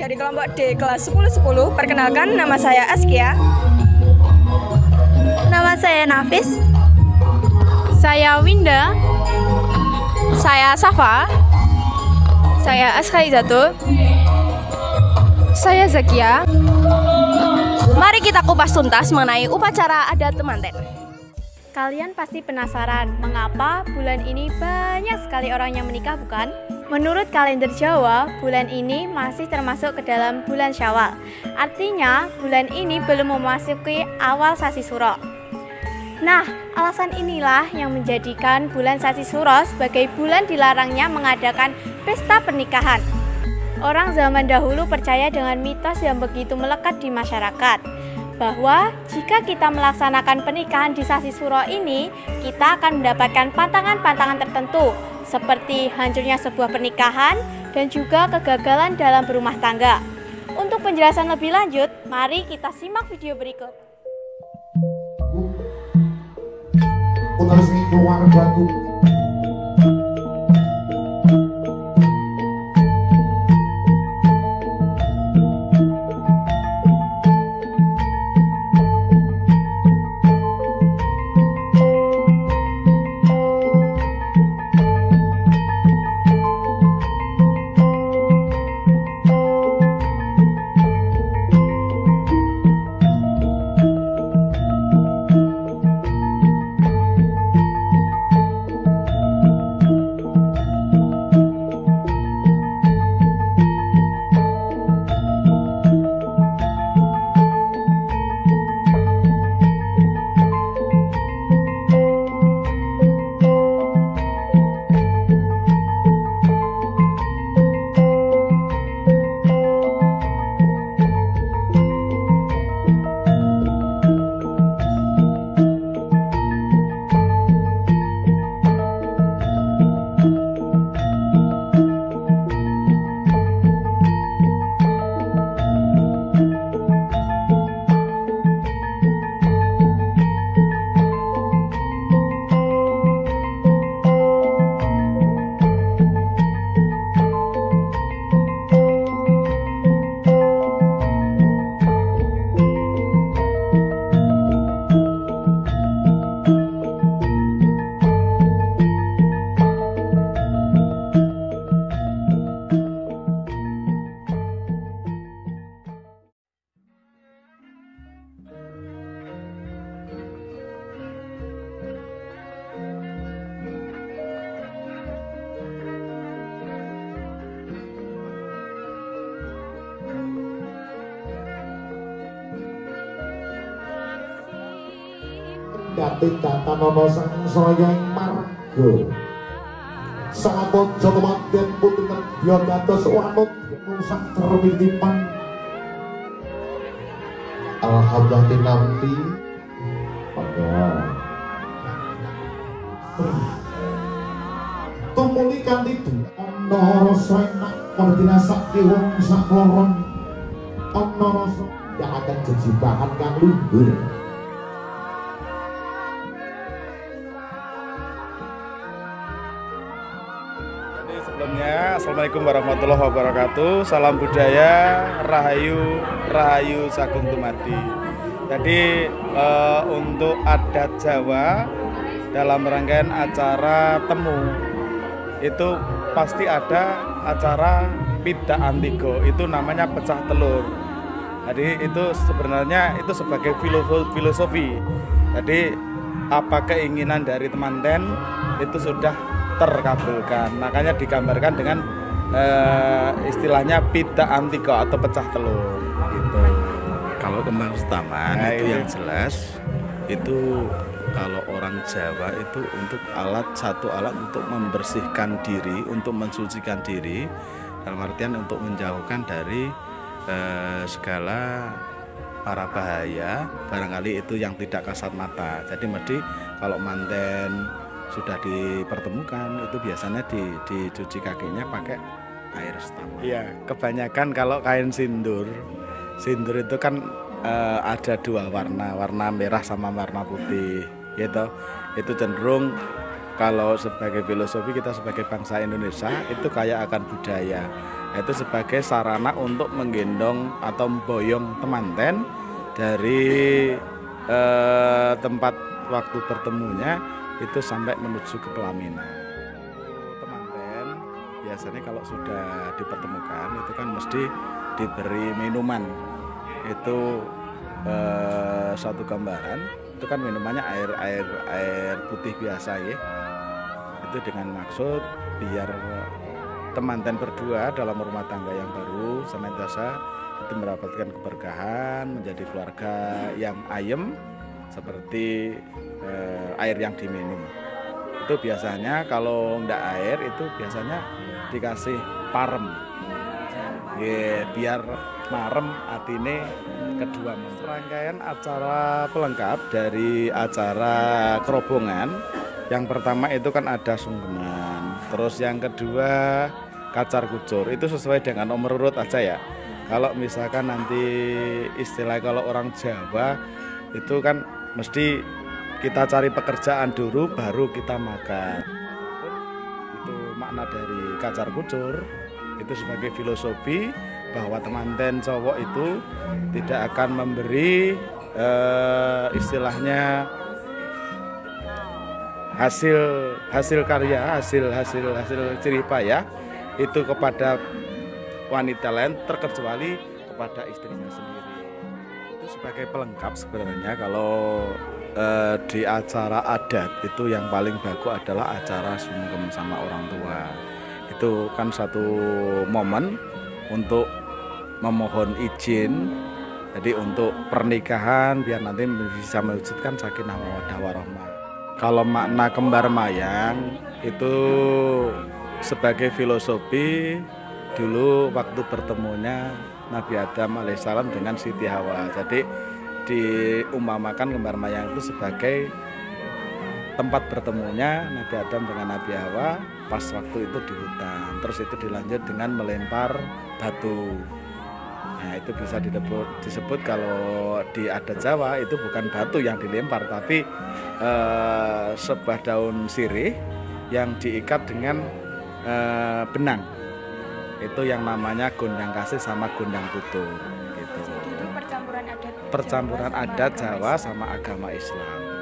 dari kelompok D kelas 10-10. Perkenalkan, nama saya Askia. Nama saya Nafis. Saya Winda. Saya Safa. Saya Askhaizatu. Saya Zakia. Mari kita kupas tuntas mengenai upacara adat temanten. Kalian pasti penasaran mengapa bulan ini banyak sekali orang yang menikah, bukan? Menurut kalender Jawa, bulan ini masih termasuk ke dalam bulan Syawal. Artinya, bulan ini belum memasuki awal Sasi Suro. Nah, alasan inilah yang menjadikan bulan Sasi Suro sebagai bulan dilarangnya mengadakan pesta pernikahan. Orang zaman dahulu percaya dengan mitos yang begitu melekat di masyarakat, bahwa jika kita melaksanakan pernikahan di Sasi Suro ini, kita akan mendapatkan pantangan-pantangan tertentu, seperti hancurnya sebuah pernikahan dan juga kegagalan dalam berumah tangga. Untuk penjelasan lebih lanjut, mari kita simak video berikut. Katik kata nono sang soya ing marga sabojo temanten putri nedya dados wanut sang terwitipan alhamdulillah tinampi pada tumuli kanthi ana rasa enak pardinasake wong sak loron ana rasa ndak akan jejibahan kang luhur. Sebelumnya, Assalamualaikum warahmatullahi wabarakatuh. Salam budaya, rahayu, rahayu sagung tumati. Jadi untuk adat Jawa dalam rangkaian acara temu itu pasti ada acara pidak antigo, itu namanya pecah telur. Jadi itu sebenarnya itu sebagai filosofi. Jadi apa keinginan dari temanten itu sudah terkabulkan, makanya digambarkan dengan istilahnya pidak antigo atau pecah telur gitu. Kalau kembang setaman itu yang jelas itu kalau orang Jawa itu untuk satu alat untuk membersihkan diri, untuk mensucikan diri, dalam artian untuk menjauhkan dari segala para bahaya, barangkali itu yang tidak kasat mata. Jadi mesti kalau manten sudah dipertemukan itu biasanya dicuci kakinya pakai air setaman. Iya, kebanyakan kalau kain sindur itu kan ada dua warna merah sama warna putih, gitu. Itu cenderung kalau sebagai filosofi kita sebagai bangsa Indonesia itu kaya akan budaya. Itu sebagai sarana untuk menggendong atau memboyong temanten dari tempat waktu bertemunya itu sampai menuju ke pelaminan. Temanten biasanya kalau sudah dipertemukan itu kan mesti diberi minuman. Itu suatu gambaran. Itu kan minumannya air putih biasa ya. Itu dengan maksud biar temanten berdua dalam rumah tangga yang baru senantiasa itu mendapatkan keberkahan, menjadi keluarga yang ayem seperti air yang diminum. Itu biasanya kalau enggak air itu biasanya dikasih parem. Ya, biar marem atine kedua. Serangkaian acara pelengkap dari acara kerobongan. Yang pertama itu kan ada sungkeman. Terus yang kedua kacar kucur. Itu sesuai dengan nomor urut aja ya. Kalau misalkan nanti istilah kalau orang Jawa itu kan mesti kita cari pekerjaan dulu baru kita makan. Itu makna dari kacar kucur. Itu sebagai filosofi bahwa temanten cowok itu tidak akan memberi istilahnya hasil karya, hasil jerih payah itu kepada wanita lain terkecuali kepada istrinya sendiri. Itu sebagai pelengkap sebenarnya. Kalau di acara adat itu yang paling bagus adalah acara sungkem sama orang tua. Itu kan satu momen untuk memohon izin, jadi untuk pernikahan biar nanti bisa mewujudkan sakinah mawaddah warahmah. Kalau makna kembar mayang itu sebagai filosofi dulu waktu bertemunya Nabi Adam alaihissalam dengan Siti Hawa. Jadi diumpamakan kembar mayang itu sebagai tempat bertemunya Nabi Adam dengan Nabi Hawa pas waktu itu di hutan. Terus itu dilanjut dengan melempar batu. Nah, itu bisa disebut kalau di adat Jawa itu bukan batu yang dilempar tapi sebuah daun sirih yang diikat dengan benang. Itu yang namanya gondang kasih sama gondang tutur gitu. Itu percampuran adat Jawa sama agama Islam.